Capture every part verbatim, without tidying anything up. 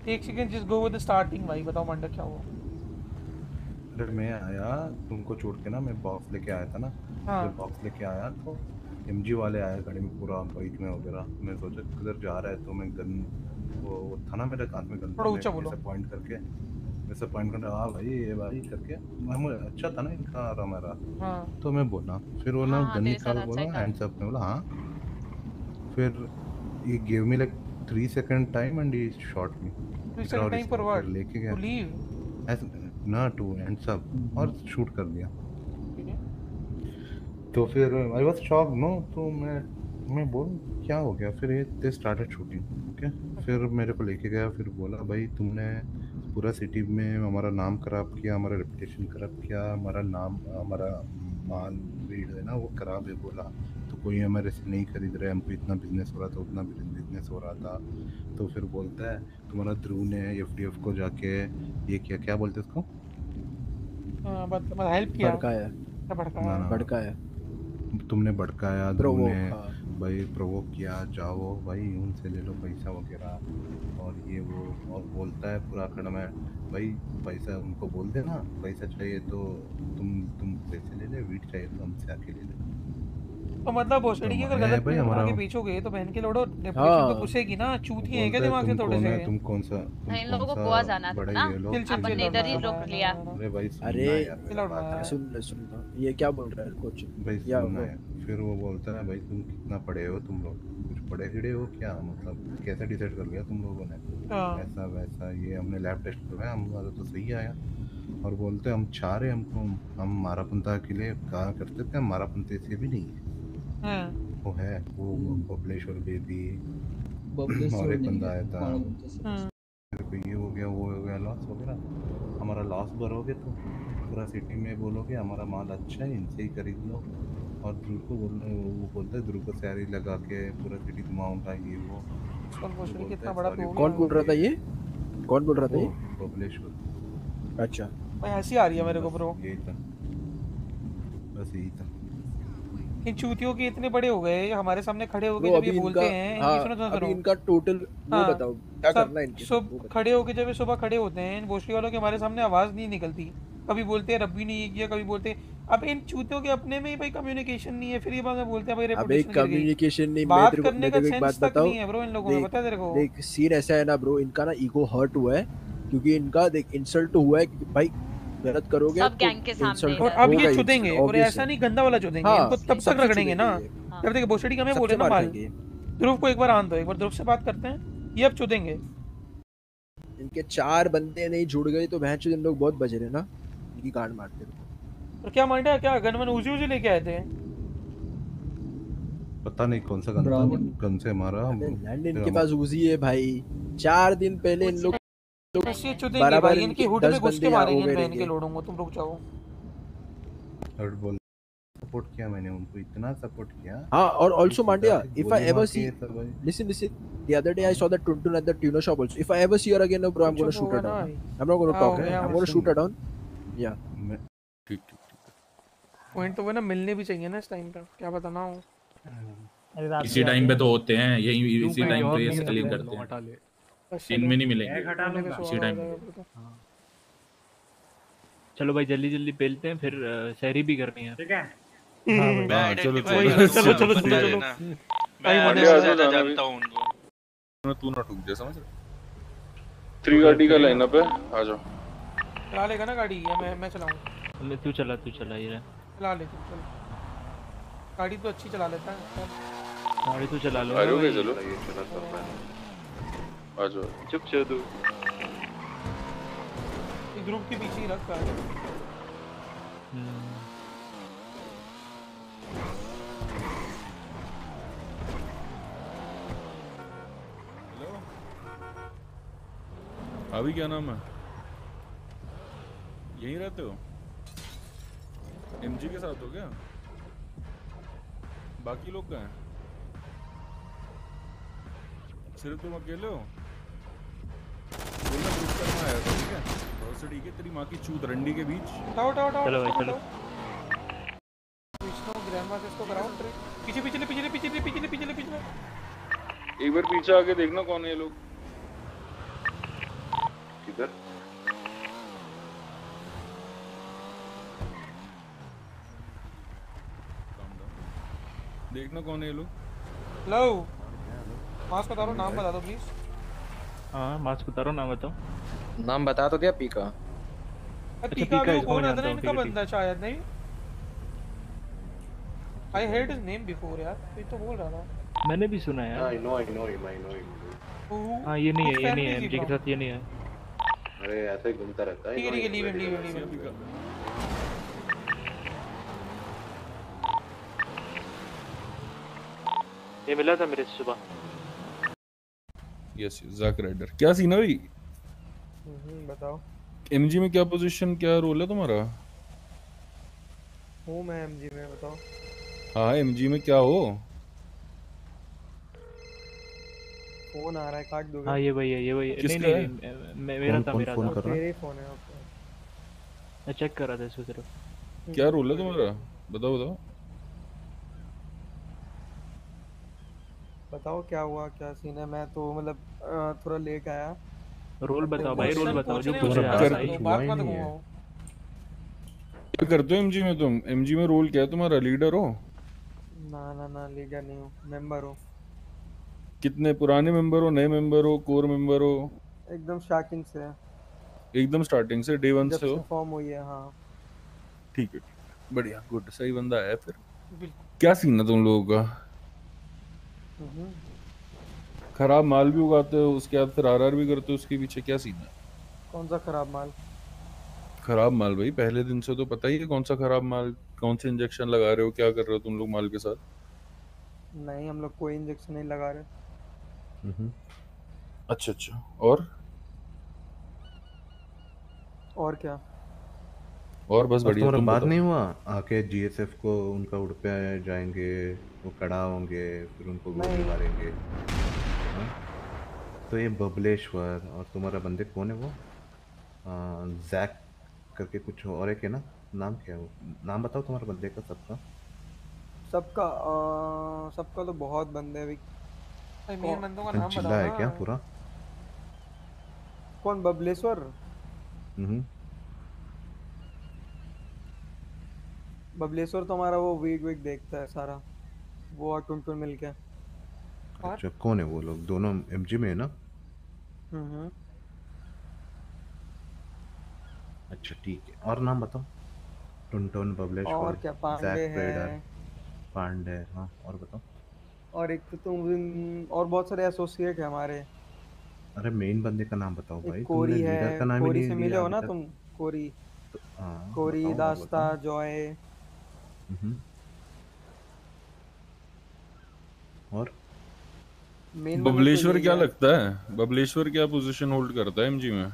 एक second just go with the starting भाई बताओ मंडा क्या हुआ। अरे मैं आया तुमको छोड़ के ना, मैं बॉक्स लेके आया था ना। हाँ जब बॉक्स लेके आया तो एमजी वाले आए गाड़ी में पूरा बाइक में वगैरह। मैं सोचा किधर जा रहा है तो मैं गन, वो वो था ना मेरे हाथ में गन था, थोड़ा मैं ऊंचा बोलो। ऐसे पॉइंट करके वैसे पॉइंट करके हाँ भाई ये भाई करके मैं मुझे अच्छा था ना इनका और हमारा। हाँ तो मैं बोला, फिर वो ना हाँ हाँ गन तेरे साथ निकाल अच्छा ही बोला था। हैंड्स अप में, बोला हाँ। फिर he give me like three second time and he shot me. Two फिर सेकंड और टाइम फॉर इसको फिर व्हाट लेके टू गया लीव। ऐसे ना टू हैंड्स अप और शूट कर दिया। ठीक है तो फिर आई वाज शॉक नो, तो मैं मैं बोल क्या हो गया। फिर ये दे स्टार्टेड शूटिंग। ओके, फिर मेरे को लेके गया, फिर बोला भाई तुमने पूरा सिटी में हमारा नाम खराब किया, हमारा रेपुटेशन खराब किया, हमारा नाम हमारा माल भीड़ है ना वो खराब है बोला। तो कोई हमारे से नहीं खरीद रहे, हमको इतना बिजनेस हो रहा था उतना बिजनेस हो रहा था। तो फिर बोलता है तुम्हारा ध्रुव ने एफडीएफ को जाके ये किया, क्या बोलते उसको, हाँ बत मतलब हेल्प किया भड़काया क्या भड़काया ना है? ना भड़काया तुमने भड़काया, ध्रुव ने प्रोवोक हाँ। भाई प्रोवोक किया, जाओ भाई उनसे ले लो पैसा वगैरह और ये वो। और बोलता है पूरा खड़ा में भाई पैसा उनको बोल देना, पैसा चाहिए तो तुम तुम पैसे ले ले, वीट चाहिए तो हमसे आके ले ले। तो मतलब तो भोसड़ी की अगर मैं गलत भाई न्यूज़ बना हमारा के बेचोगे तो बहन के लोड़ो रेपुटेशन तो हाँ घुसेगी ना। चूतिए हैं क्या बोलता है दिमाग से तुम थोड़े कौन से। है, तुम कौन सा तुम इन कौन लोगों को सा गोवा जाना था बड़े ना, ये लोग चिल चिल अपन चिल ने इधर ही ना रोक ना लिया। ना अरे भाई अरे सुनना यार चिल मेरा आउट बात मैन। सुन ले सुन लो ये क्या बोल रहा है कोच। भाई या सुनना वो है। फिर वो बोलता है भाई तुम कितना पढ़े हो, तुम लोग कुछ पढ़े लिखे हो क्या, मतलब कैसे डिसाइड कर लिया तुम लोगों ने, हाँ ऐसा वैसा। ये हमने लैब टेस्ट करवाया, हमारा तो सही आया। और बोलते हम चाह रहे हमको, हम मारापंता के लिए कहा करते थे, हम मारापंते से भी नहीं है। हाँ वो है वो बबलेश्वर बेबी और बबलेश्वर एक नहीं बंदा है आया था। हमारा बच्चा से हाँ मेरे को ये हो गया वो हो गया लॉस वगैरह, हमारा लॉस भरोगे तो पूरा सिटी में बोलोगे हमारा माल अच्छा है इनसे ही खरीद लो। और ध्रुव को बोल वो बोलता है ध्रुव को सैरी लगा के पूरा सिटी घुमाऊंगा ये वो। उसका तो भोसड़ी बोलता कितना है बड़ा सॉरी तो हो कौन गया। बोल रहा था ये कौन बोल रहा था वो ये बबलेश्वर। अच्छा भाई हंसी आ रही है मेरे को बस ब्रो। यही था, बस यही था। इन चूतियों के इतने बड़े हो गए हमारे सामने खड़े होके ब्रो जब ये अभी इनका बोलते हैं इनकी हाँ सुनो सुनो अभी सुनो। इनका टोटल वो हाँ बताओ क्या सब करना है इनके साथ सब वो बताओ। खड़े होके जब ये सुबह खड़े होते हैं इन भोसड़ी वालों के हमारे सामने आवाज नहीं निकलती। कभी बोलते हैं रब्बी ने ये किया, कभी बोलते हैं अब इन चूतियों के अपने में ही भाई कम्युनिकेशन नहीं है। फिर ये बाद में बोलते हैं भाई अब एक रेपुटेशन गिर गई। कम्युनिकेशन नहीं मैं बात तेरे को करने मैं का तेरे को एक बात सेंस तक बताऊं नहीं है ब्रो इन लोगों में, देख पता है तेरे को। देख सीन ऐसा है ना ब्रो इनका ना ईगो हर्ट हुआ है क्योंकि इनका देख इंसल्ट हुआ है कि भाई गलत करोगे सब तो गैंग के सामने इंसल्ट और इधर। अब ये होगा ही चुदेंगे और obvious ऐसा है। नहीं गंदा वाला चुदेंगे। हाँ इनको तब तक सबसे रगड़ेंगे ना चुदेंगे हाँ जब तक भोसड़ी का मैं बोले सबसे ना मार माल। खाएंगे ध्रुव को एक बार आन दो, एक बार ध्रुव से बात करते हैं। ये अब चुदेंगे। इनके चार बंदे नहीं जुड़ गए तो भैंस इन लोग बहुत बज रहे ना इनकी गांड मारते रहो। और क्या मांडा क्या गनमन उजी उजी लेके आए थे। पता नहीं कौन सा गन था, ब्रावो। बट गन से मारा हम। अरे लैंड फिर इनके हम पास उजी है भाई चार दिन पहले इन लोग बस ये चुदेंगे बराबर भाई। इनके इनके हुड दस में घुस के बंदे यहाँ मारेंगे हो इन गए बहन के रहेंगे। लोड़ों को। तुम रुक जाओ। हर्ट बोल सपोर्ट किया मैंने उनको, इतना सपोर्ट किया हाँ और कि also सीधा Mandya से if I गोली ever मार see के सब भाई। listen listen the other day I saw that Tuntun at the tuna shop also if I ever see her again no bro I'm gonna चुप shoot her होगा ना down भाई। I'm not gonna हाँ, talk हो गया I'm भाई। gonna shoot her down yeah मैं ठीक ठीक ठीक पॉइंट तो वो ना मिलने भी चाहिए ना इस टाइम पे। क्या बताना हो। अरे रात इसी को टाइम आके पे तो होते हैं यही क्यों इसी कोई टाइम जवाब पे ये नहीं स्कलिंग देता करते हैं। हटा ले। बस इनमें नहीं बैग मिलेंगे हटा होने लूंगा। में इसी सुहागा हो टाइम जाएगा पे। फिर तो। चलो भाई जल्दी जल्दी पेलते हैं फिर अ, सहरी भी करनी है। ठीक है हाँ मैं भाई चलो आइडेंटिफाई चलो करूंगा चलो चलो बंदे चलो ना। टाइम मैं होने आधे वाला से है। ज्यादा जानता हूं उनको। तू ना ठुक जा, समझ रहा? थ्री गाड़ी का लाइनअप है, आ जाओ। चला लेगा ना गाड़ी या मैं मैं चलाऊं। ले, तू चला तू चला ये चला ले तू चल। गाड़ी तो अच्छी चला लेता है। गाड़ी तो चला लो आ ना रहे हो भाई। चलो, ये चला कर मैं। आ जाओ। चुप चल तू। इस ग्रुप के पीछे ही रख गाड़ी। हम्म, हेलो अभी क्या नाम है, यहीं रहते हो? एमजी के साथ हो क्या? बाकी लोग कहाँ हैं? सिर्फ तुम अकेले हो? बोलना ग्रुप करना आया था, ठीक है? बहुत से ठीक है, तेरी माँ की चूत रंडी के बीच। उठाओ उठाओ उठाओ चलो भाई चलो। विष्णु ग्रैंड मास्टर इसको कराओ। पीछे पीछे ले पीछे ले पीछे ले पीछे ले पीछे ले पीछे ले। एक बार पीछे आके देखना कौन है ये लोग। देखना कौन है ये लोग। लो मास्क बता दो, नाम बता दो प्लीज। हाँ मास्क उतारो, नाम बताओ। नाम बता तो दिया पीका। अब अच्छा, पीका पीका भी वो इसको बोल मैं रहा था ना जानता हूँ, इनका ठीक है, बंदा शायद नहीं। आई हेard his name before यार, कोई तो बोल रहा था। मैंने भी सुना है यार। I know I know him I know him. Who- हाँ ये नहीं है, whose ये नहीं family है, is he एमजी के from? साथ ये नहीं है। अरे ऐसे ही घूमता रहता है। ठीक है ठीक है, leave him leave him leave सिया हिम। पीका। ये मिला था मेरे से सुबह। Yes Jack rider. क्या सीन है भाई? हम्म, बताओ। एमजी में क्या पोजीशन, क्या रोल है तुम्हारा? हूँ मैं एमजी में, बताओ। हाँ एमजी में क्या हो? फोन आ रहा है, काट दोगे? हाँ ये वही है, ये वही है। नहीं किसका नहीं है? नहीं, मे- मेरा कौन था कौन मेरा फोन था। कर रहा है? तेरे फोन है आपका। मैं चेक कर रहा था इसको सिर्फ। क्या रोल है तुम्हारा? बताओ बताओ। बताओ क्या हुआ, क्या सीन है? मैं तो मतलब अ, थोड़ा लेट आया। रोल बताओ भाई, रोल क्वेश्चन बताओ पूछ जो रहे हो, पूछे उससे यार कर- भाई। तो कुछ बात हुआ मत ही नहीं है। घुमाओ। क्या करते हो एमजी में तुम? एमजी में रोल क्या है तुम्हारा? लीडर हो? ना ना ना, लीडर नहीं हूँ, मेंबर हूँ। कितने पुराने मेंबर हो, नए मेंबर हो, कोर मेंबर हो? एकदम स्टार्टिंग से है, एकदम स्टार्टिंग से, डे वन जब से हो? से फॉर्म हुई है। हाँ ठीक है, बढ़िया, गुड, सही बंदा है फिर। बिल्कुल। क्या सीन है तुम लोगों का? हम्म। खराब माल भी उगाते हो, उसके बाद फिर आरआर भी करते हो, उसके पीछे क्या सीन है? कौन सा खराब माल? खराब माल भाई, पहले दिन से तो पता ही है कौन सा खराब माल, कौन से इंजेक्शन लगा रहे हो, क्या कर रहे हो तुम लोग माल के साथ? नहीं, हम लोग कोई इंजेक्शन नहीं लगा रहे। हम्म। अच्छा अच्छा, और और क्या? और बस और बढ़िया, तुम्हारा तुम बात बताओ। नहीं हुआ? आके जीएसएफ को उनका उड़ पे जाएंगे, वो खड़ा होंगे, फिर उनको गोली नहीं। मारेंगे। हाँ? तो ये बबलेश्वर और तुम्हारा बंदे कौन है वो? आ, जैक करके कुछ और एक है ना, नाम क्या है वो? नाम बताओ तुम्हारे बंदे का, सबका। सबका अ, सबका तो बहुत बंदे अभी। मेन कौन बंदों का नाम जिला बताओ है ना। क्या पूरा? कौन? बबलेश्वर? हम्म। बबलेश्वर तो हमारा वो वीक वीक देखता है सारा, वो और टुन टुन मिलके। और अच्छा, कौन है वो लोग? दोनों एमजी में है ना? हम्म। अच्छा ठीक है, और नाम बताओ। टुनटुन, और बबलेश्वर, क्या, पांडे जैक है। रेडर, पांडे। हाँ, और बताओ। और एक तो तुम, और बहुत सारे एसोसिएट है हमारे। अरे मेन बंदे का नाम बताओ एक भाई, तुमने कोरी लीडर है, का नाम ही कोरी नहीं से मिले लिया हो अभी ना तक। तुम? कोरी, तो हाँ कोरी, बताओ, और दास्ता, बताओ। जॉय। हम्म। और मेन बंदे तो बबलेश्वर यही क्या है। लगता है? बबलेश्वर क्या पोजीशन होल्ड करता है एमजी में?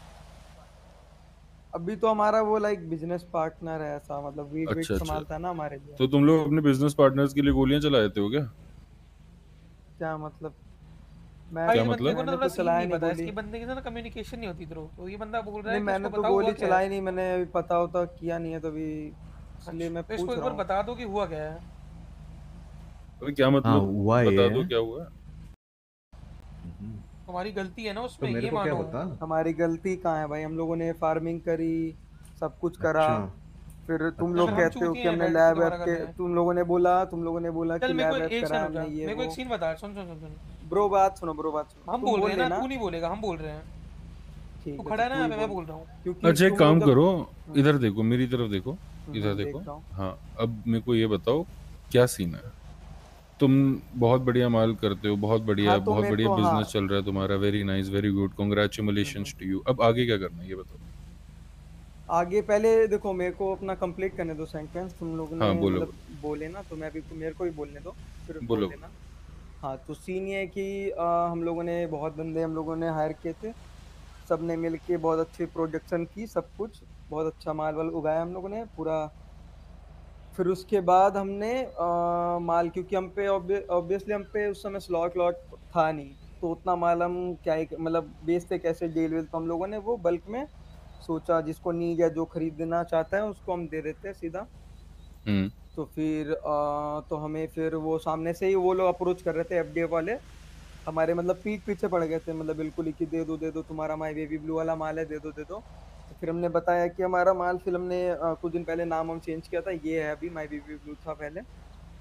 अभी तो हमारा वो लाइक बिजनेस पार्टनर है ऐसा, मतलब वीक वीक अच्छा अच्छा, संभालता है ना हमारे लिए। तो तुम लोग अपने बिजनेस पार्टनर्स के लिए गोलियां चलाए थे हो क्या? क्या मतलब? मैं क्या ये बंदे मतलब? को ना मैंने थोड़ा तो सीन चलाया नहीं नहीं पता, गोली। इसकी बंदे के साथ ना कम्युनिकेशन नहीं होती ब्रो, तो ये बंदा बोल रहा नहीं, है कि मैंने उसको तो बताओ हुआ अच्छा। क्या अच्छा, है। तो नहीं, मैंने अभी पता होता किया नहीं है तो अभी, इसलिए मैं तो इसको पूछ एक रहा बार हाँ। बता हूँ। दो कि हुआ क्या है। अबे क्या हाँ, मतलब? हुआ ये बता है। दो क्या हुआ। हम्म। हमारी गलती है ना तो उसमें, मेरे ये को क्या मानो। बता। हमारी गलती कहाँ है भाई? हम लोगों ने फार्मिंग करी, सब कुछ करा। अच्छा फिर तुम अच्छा। लोग हम्म। तो हम कहते हो चूतिए कि हैं, हमने बैठ के लैब वैब तुम्हारा कर के, रहे हैं। तुम लोगों ने बोला तुम लोगों ने बोला चल कि मेरे लैब को वैब एक करा सेकंड रुक जा, हमने, ये मेरे को वो। एक सीन बता, सुन सुन सुन सुन। ब्रो बात सुनो, ब्रो बात सुनो, हम तुम बोल बोल रहे हैं ना, लेना। तू नहीं बोलेगा, हम बोल रहे हैं। ठीक तू है, खड़ा है तो ना तू ही यहाँ पे, मैं बोल। बोल रहा हूँ। क्योंकि अच्छा एक तुम काम लोग जब करो, हम्म, इधर देखो, मेरी तरफ देखो, इधर हम्म, देखो। देख रहा हूँ। हाँ, अब मेरे को ये बताओ क्या सीन है। तुम बहुत बढ़िया माल करते हो, बहुत बढ़िया, हाँ तो बहुत मेरे बढ़िया को, हाँ। बिजनेस चल रहा है तुम्हारा, वेरी नाइस, वेरी गुड, हम्म। Congratulations to you. अब आगे क्या करना है ये बताओ। आगे पहले देखो, मेरे को अपना कंप्लीट करने दो सेंटेंस। तुम लोग ने हाँ बोलो मतलब बोलो बोले ना, तो मैं भी मेरे को भी बोलने दो, फिर बोल बोलो लेना। बोलो। हाँ, तो सीन ये है कि अ, हम लोगों ने बहुत बंदे हम लोगों ने हायर किए थे। सब ने मिल के बहुत अच्छी प्रोडक्शन की, सब कुछ बहुत अच्छा माल वाल उगाया हम लोगों ने पूरा। फिर उसके बाद हमने अ, माल, क्योंकि हम पे ऑब्वियसली हम पे उस समय स्लॉट लॉट था नहीं, तो उतना माल हम क्या ही मतलब बेचते कैसे, डील विल, तो हम लोगों ने वो बल्क में सोचा, जिसको नीड है, जो खरीदना चाहता है उसको हम दे देते हैं सीधा। हम्म। तो फिर अ, तो हमें फिर वो सामने से ही वो लोग अप्रोच कर रहे थे, एफडीएफ वाले। हमारे मतलब पीठ पीछे पड़ गए थे, मतलब बिल्कुल ही कि दे दो दे दो, तुम्हारा माई बेबी ब्लू वाला माल है, दे दो दे दो। तो फिर हमने बताया कि हमारा माल, फिर हमने अ, कुछ दिन पहले नाम हम चेंज किया था, ये है अभी, माई बेबी ब्लू था पहले।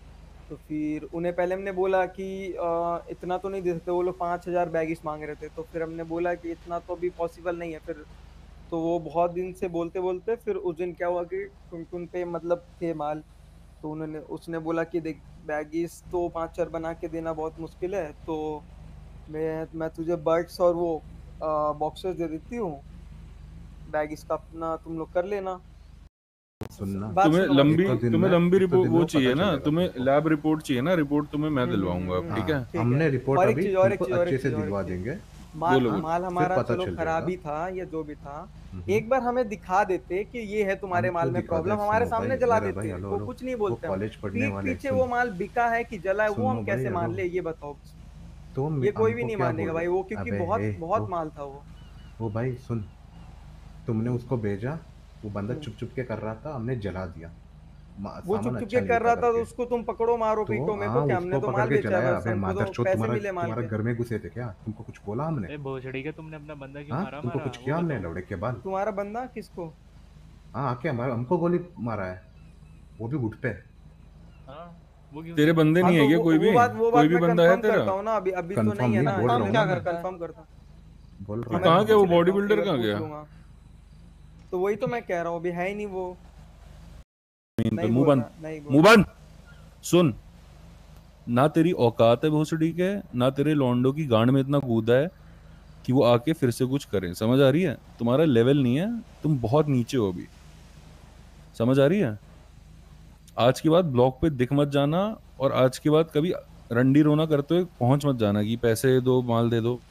तो फिर उन्हें पहले हमने बोला कि अ, इतना तो नहीं दे सकते, वो लोग पाँच हजार बैगिस मांग रहे थे। तो फिर हमने बोला कि इतना तो अभी पॉसिबल नहीं है। फिर तो वो बहुत दिन से बोलते बोलते फिर उस दिन क्या हुआ कि क्योंकि उन पे मतलब थे माल, तो उन्होंने उसने बोला कि देख बैगिस तो पाँच चार बना के देना बहुत मुश्किल है, तो मैं मैं तुझे बर्ड्स और वो बॉक्सेस दे देती हूँ, बैगिस का अपना तुम लोग कर लेना। सुनना, बात तुम्हें सुनो, बात लंबी सुनो। एक तो दिन तुम्हें में- लंबी एक तो रिपोर्ट दिन वो में चाहिए पता ना, चलेगा तुम्हें तुमको। लैब रिपोर्ट चाहिए ना, रिपोर्ट तुम्हें मैं हम्म, दिलवाऊंगा हम्म, अब, ठीक है? हाँ, ठीक हमने है। रिपोर्ट और एक अभी चीज और एक तुमको चीज और अच्छे एक से चीज और दिलवा एक चीज देंगे। माल बोलो हाँ, माल फिर हमारा पता चलो चल खराब ही जाएगा। था या जो भी था, हम्म, एक बार हमें दिखा देते कि ये है तुम्हारे हम माल क्यों में दिखा दे? प्रॉब्लम, हमारे सुनो सामने भाई, जला मेरा भाई, देते। हेलो वो हेलो, कुछ नहीं वो बोलते हम। कॉलेज पढ़ने पीठ वाले, पीछे सुन वो माल बिका है कि जला है, वो सुनो हम भाई, कैसे हेलो, मान ले, ये बताओ। तो ये मैं- कोई भी हमको नहीं क्या मानेगा बोल भाई, रहे? वो क्योंकि अबे बहुत हे, बहुत वो माल था वो। वो भाई सुन, तुमने उसको भेजा, वो बंदा हम्म। चुप चुप के कर रहा था, हमने जला दिया। मा- वो चुप सामान चुप अच्छा के नहीं कर था रहा था तो करके। उसको तुम पकड़ो मारो तो पीटो, मेरे को हाँ, क्या, हमने उसको तो पकड़ माल के बेचा है, जलाया। बस अबे हमको तो मादरचोद, पैसे तुम्हारा मिले माल तुम्हारा के। घर में घुसे थे क्या? तुमको कुछ बोला हमने? ए भोसड़ी के तुमने अपना बंदा क्यों हाँ, मारा तुमको मारा कुछ वो किया हमने? बताओ। लौड़े के बाल। तुम्हारा बंदा किसको? हाँ, आके हमारा हमको गोली मारा है, वो भी घुट पे। हाँ वो क्यों तेरे किया? बंदे हाँ नहीं तो है क्या वो कोई वो भी? बात वो कोई बात भी मैं बंदा है कंफर्म तेरा? करता हूँ ना, अभी अभी तो कंफर्म नहीं है नहीं ना, बोल रहा इसलिए हूँ मैं ना मैं, कंफर्म करता बोल हूँ। रहा मैं कहाँ हूँ गया वो पूछ मैं। लेता बॉडी हूँ, एक बिल्डर, बार कहाँ पूछ गया? लूंगा। तो वही तो मैं कह रहा हूँ, अभी है ही नहीं वो। इन पे नहीं मुंह बोल बंद, रहा, नहीं बोल मुंह रहा। बंद। सुन, ना तेरी औकात है भोसड़ी के, ना तेरे लौंडो की गांड में इतना कूदा है कि वो आके फिर से कुछ करें। समझ आ रही है? तुम्हारा लेवल नहीं है, तुम बहुत नीचे हो अभी। समझ आ रही है? आज के बाद ब्लॉक पे दिख मत जाना, और आज के बाद कभी रंडी रोना करते हुए पहुंच मत जाना कि पैसे दो, माल दे दो।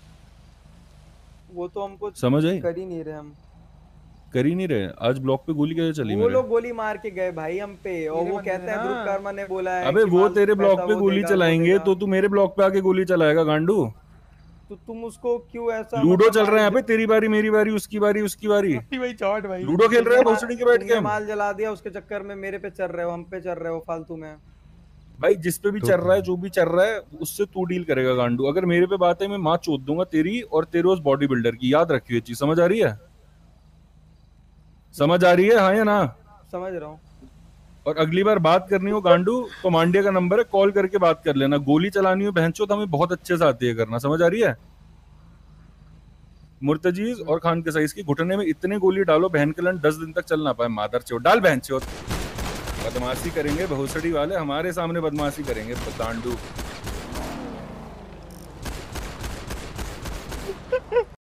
वो तो हमको समझ आई? कर ही नहीं रहे हम। कर ही नहीं रहे। आज ब्लॉक पे गोली कैसे चली वो मेरे? लोग गोली मार के गए भाई हम पे, और वो कहते हैं ग्रुप कर्मा ने बोला है अबे कि वो माल तेरे ब्लॉक पैसा पे वो गोली देगा, वो चलाएंगे देगा। तो तू मेरे ब्लॉक पे आके गोली चलाएगा गांडू? तो तुम उसको क्यों ऐसा लूडो मतलब चल रहा है माल यहाँ पे, तेरी बारी मेरी बारी उसकी बारी उसकी बारी। भाई चौट भाई लूडो खेल रहे तुमने हैं माल भोसड़ी के बैठ के तुमने हम। माल जला दिया, उसके चक्कर में मेरे पे चल रहे हो, हम पे चल रहे हो फालतू में। भाई जिस पे भी तो चल रहा है, जो भी चल रहा है, उससे तू डील करेगा गांडू। अगर मेरे पे बात है, मैं माँ चोद दूंगा तेरी और तेरे उस बॉडी बिल्डर की। याद रखियो ये चीज। समझ आ रही है? समझ आ रही है, हाँ या ना? समझ रहा हूँ। और अगली बार बात करनी हो गांडू तो मांडिया का नंबर है, कॉल करके बात कर लेना। गोली चलानी हो बहनचोद तो हमें बहुत अच्छे से आती है करना। समझ आ रही है? मुर्तजीज और खान के साइज की घुटने में इतने गोली डालो बहन के लन दस दिन तक चल ना पाए। मादर चोद डाल बहन चोद। बदमाशी करेंगे भोसड़ी वाले, हमारे सामने बदमाशी करेंगे गांडू।